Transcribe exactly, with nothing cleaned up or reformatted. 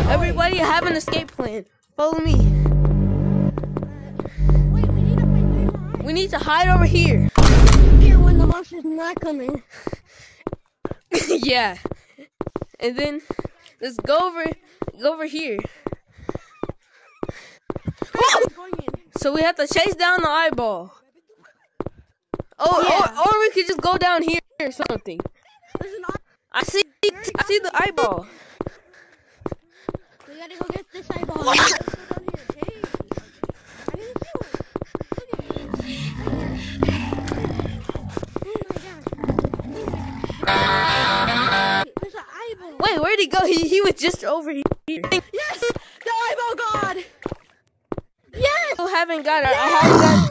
Everybody, I have an escape plan. Follow me. Wait, we need to find three more. We need to hide over here. Here when the monster's not coming. Yeah. And then let's go over go over here. Whoa! Going in. So we have to chase down the eyeball. Oh, Yeah. or, or we could just go down here or something. There's an eye. I see I see the eyeball. We gotta go get this eyeball. Let's go down here. Hey. I didn't see one. Look at it. Oh my gosh. Wait, there's an eyeball. Wait, where'd he go? He he was just over here. Yes! The eyeball god! Yes! I haven't got it. I haven't got